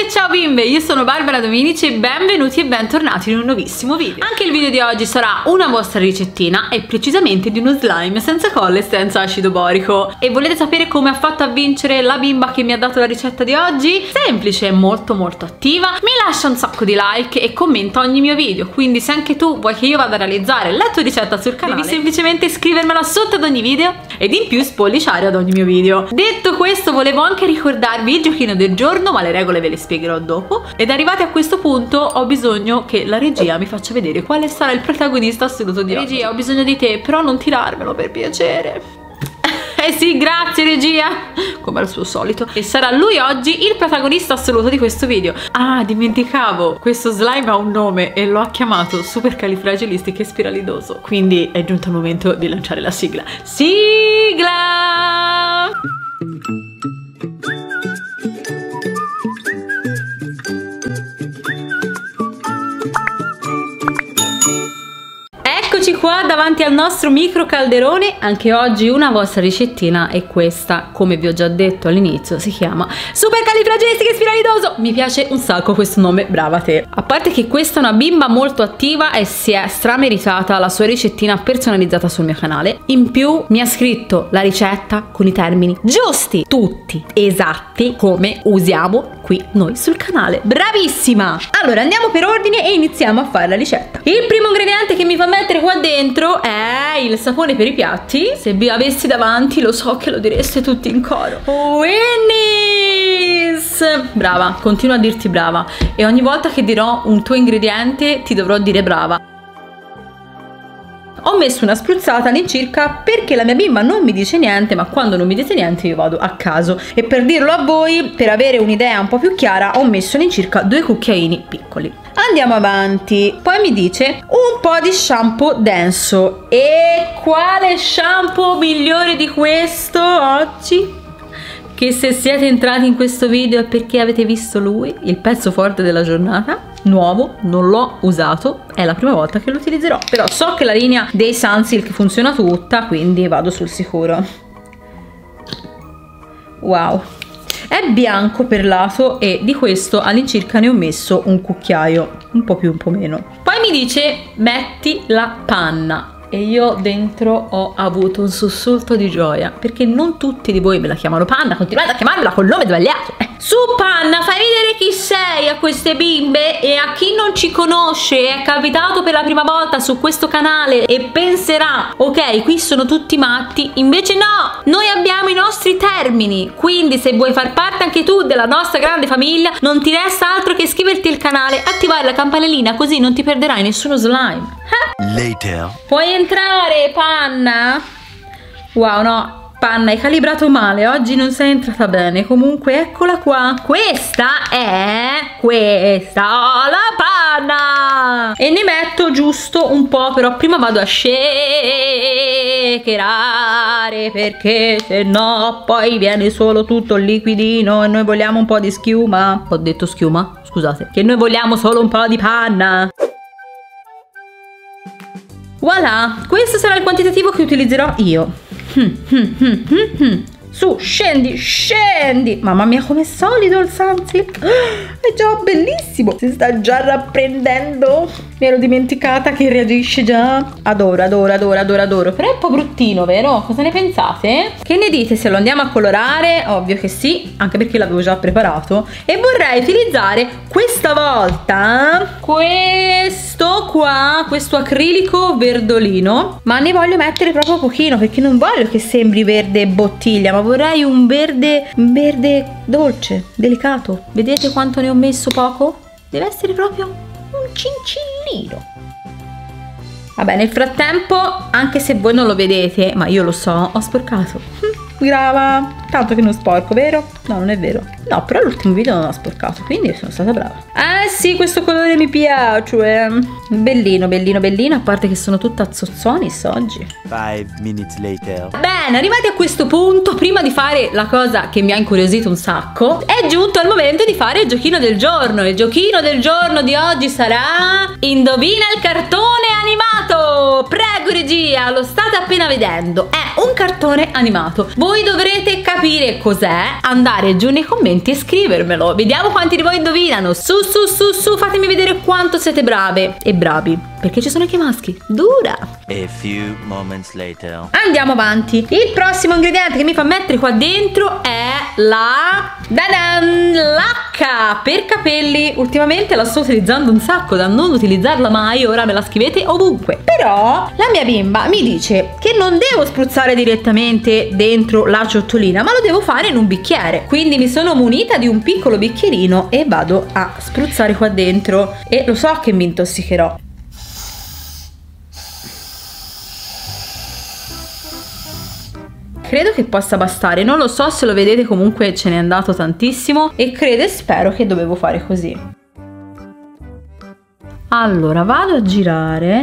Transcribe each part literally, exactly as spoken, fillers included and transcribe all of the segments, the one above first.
ciao bimbe, io sono Barbara Dominici e benvenuti e bentornati in un nuovissimo video. Anche il video di oggi sarà una vostra ricettina e precisamente di uno slime senza colle e senza acido borico. E volete sapere come ha fatto a vincere la bimba che mi ha dato la ricetta di oggi? Semplice, molto molto attiva, mi lascia un sacco di like e commenta ogni mio video, quindi se anche tu vuoi che io vada a realizzare la tua ricetta sul canale, devi semplicemente scrivermela sotto ad ogni video ed in più spolliciare ad ogni mio video. Detto questo, volevo anche ricordarvi il giochino del giorno, ma le regole ve le spiegherò dopo. Ed arrivati a questo punto ho bisogno che la regia mi faccia vedere quale sarà il protagonista assoluto di oggi. Regia, ho bisogno di te, però non tirarmelo per piacere. Eh sì, grazie regia, come al suo solito. E sarà lui oggi il protagonista assoluto di questo video. Ah, dimenticavo, questo slime ha un nome e lo ha chiamato supercalifragilistichespiralidoso. Quindi è giunto il momento di lanciare la sigla. Sigla! Eccoci qua davanti al nostro micro calderone. Anche oggi una vostra ricettina è questa, come vi ho già detto all'inizio, si chiama supercalifragilistichespiralidoso. Mi piace un sacco questo nome, brava te. A parte che questa è una bimba molto attiva e si è strameritata la sua ricettina personalizzata sul mio canale. In più mi ha scritto la ricetta con i termini giusti, tutti esatti, come usiamo qui noi sul canale. Bravissima! Allora andiamo per ordine e iniziamo a fare la ricetta. Il primo ingrediente che mi fa mettere qua dentro è il sapone per i piatti. Se vi avessi davanti lo so che lo direste tutti in coro. Winnie's! Brava, continuo a dirti brava. E ogni volta che dirò un tuo ingrediente ti dovrò dire brava. Ho messo una spruzzata all'incirca perché la mia bimba non mi dice niente, ma quando non mi dice niente io vado a caso. E per dirlo a voi, per avere un'idea un po' più chiara, ho messo all'incirca due cucchiaini piccoli. Andiamo avanti. Poi mi dice un po' di shampoo denso. E quale shampoo migliore di questo oggi? Che se siete entrati in questo video è perché avete visto lui, il pezzo forte della giornata. Nuovo, non l'ho usato, è la prima volta che lo utilizzerò, però so che la linea dei Sunsilk funziona tutta, quindi vado sul sicuro. Wow, è bianco perlato e di questo all'incirca ne ho messo un cucchiaio, un po' più un po' meno. Poi mi dice metti la panna e io dentro ho avuto un sussulto di gioia perché non tutti di voi me la chiamano panna, continuate a chiamarmela col nome sbagliato. eh. Su panna, fai vedere chi sei a queste bimbe e a chi non ci conosce, è capitato per la prima volta su questo canale e penserà ok, qui sono tutti matti. Invece no, noi abbiamo i nostri termini, quindi se vuoi far parte anche tu della nostra grande famiglia non ti resta altro che iscriverti al canale, attivare la campanellina così non ti perderai nessuno slime. Later. Puoi entrare, panna? Wow, no, panna, hai calibrato male, oggi non sei entrata bene. Comunque eccola qua, questa è questa la panna e ne metto giusto un po', però prima vado a shakerare perché se no poi viene solo tutto il liquidino e noi vogliamo un po' di schiuma. Ho detto schiuma? Scusate, che noi vogliamo solo un po' di panna. Voilà, questo sarà il quantitativo che utilizzerò io. Hmm, hmm, hmm, hmm, hmm. Su, scendi, scendi. Mamma mia, com'è solido il Sunsilk. È già bellissimo. Si sta già rapprendendo. Mi ero dimenticata che reagisce già. Adoro, adoro, adoro, adoro, adoro. Però è un po' bruttino, vero? Cosa ne pensate? Che ne dite se lo andiamo a colorare? Ovvio che sì, anche perché l'avevo già preparato. E vorrei utilizzare questa volta questo qua, questo acrilico verdolino. Ma ne voglio mettere proprio pochino perché non voglio che sembri verde bottiglia, ma vorrei un verde, un verde dolce, delicato. Vedete quanto ne ho messo poco? Deve essere proprio un cincillino. Vabbè, nel frattempo, anche se voi non lo vedete, ma io lo so, ho sporcato. Brava, tanto che non sporco, vero? No, non è vero. No, però l'ultimo video non ho sporcato, quindi sono stata brava. Eh sì, questo colore mi piace. Bellino, bellino, bellino. A parte che sono tutta zozzonis oggi. Five minutes later. Bene, arrivati a questo punto, prima di fare la cosa che mi ha incuriosito un sacco, è giunto il momento di fare il giochino del giorno. Il giochino del giorno di oggi sarà indovina il cartone animato. Prego regia, lo state appena vedendo. È un cartone animato. Voi dovrete capire capire cos'è, andare giù nei commenti e scrivermelo. Vediamo quanti di voi indovinano. Su su su su, fatemi vedere quanto siete brave e bravi, perché ci sono anche i maschi. Dura. A few moments later. Andiamo avanti. Il prossimo ingrediente che mi fa mettere qua dentro è la dadan, lacca per capelli. Ultimamente la sto utilizzando un sacco, da non utilizzarla mai, ora me la scrivete ovunque. Però la mia bimba mi dice che non devo spruzzare direttamente dentro la ciotolina, ma lo devo fare in un bicchiere. Quindi mi sono munita di un piccolo bicchierino e vado a spruzzare qua dentro, e lo so che mi intossicherò. Credo che possa bastare, non lo so se lo vedete, comunque ce n'è andato tantissimo e credo e spero che dovevo fare così. Allora vado a girare.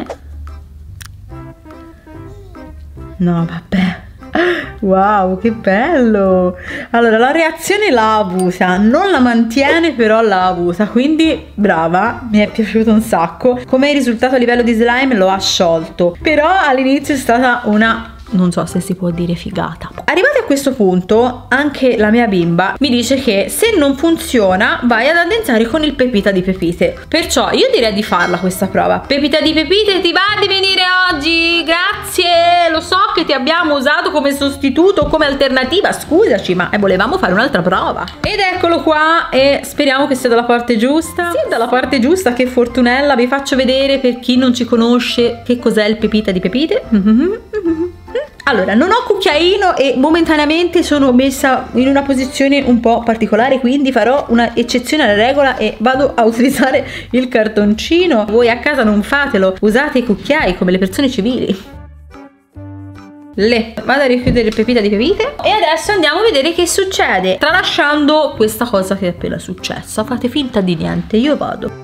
No vabbè, wow che bello. Allora la reazione l'ha avuta, non la mantiene però l'ha avuta, quindi brava, mi è piaciuto un sacco. Come risultato a livello di slime lo ha sciolto, però all'inizio è stata una, non so se si può dire, figata. Arrivati a questo punto anche la mia bimba mi dice che se non funziona vai ad addensare con il pepita di pepite, perciò io direi di farla questa prova. Pepita di pepite, ti va di venire oggi? Grazie, lo so che ti abbiamo usato come sostituto, come alternativa, scusaci, ma eh, volevamo fare un'altra prova. Ed eccolo qua, e speriamo che sia dalla parte giusta. Sì, dalla parte giusta, che fortunella. Vi faccio vedere, per chi non ci conosce, che cos'è il pepita di pepite. Allora, non ho cucchiaino e momentaneamente sono messa in una posizione un po' particolare, quindi farò una eccezione alla regola e vado a utilizzare il cartoncino. Voi a casa non fatelo, usate i cucchiai come le persone civili. Le vado a richiudere il pepita di pepite e adesso andiamo a vedere che succede, tralasciando questa cosa che è appena successa. Fate finta di niente, io vado.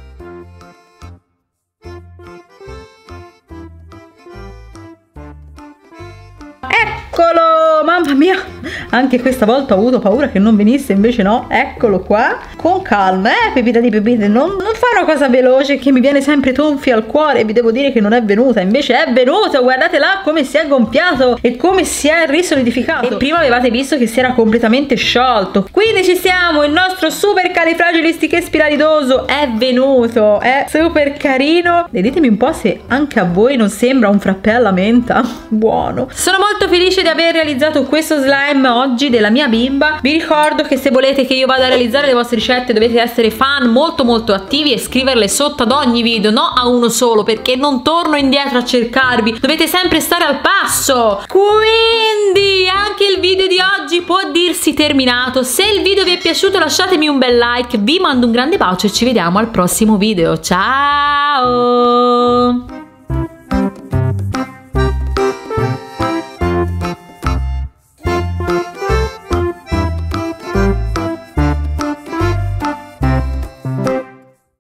Eccolo, mamma mia, anche questa volta ho avuto paura che non venisse, invece no, eccolo qua, con calma, eh, pepita di pepite, non, non fare una cosa veloce che mi viene sempre tonfia al cuore. Vi devo dire che non è venuta, invece è venuto, guardate là come si è gonfiato e come si è risolidificato. E prima avevate visto che si era completamente sciolto, quindi ci siamo, il nostro super califragilistichespiralidoso è venuto, è super carino. E ditemi un po' se anche a voi non sembra un frappè alla menta. Buono. Sono molto felice di aver realizzato questo slime oggi della mia bimba. Vi ricordo che se volete che io vada a realizzare le vostre ricette dovete essere fan molto molto attivi e scriverle sotto ad ogni video, no a uno solo, perché non torno indietro a cercarvi, dovete sempre stare al passo. Quindi anche il video di oggi può dirsi terminato. Se il video vi è piaciuto lasciatemi un bel like, vi mando un grande bacio e ci vediamo al prossimo video. Ciao!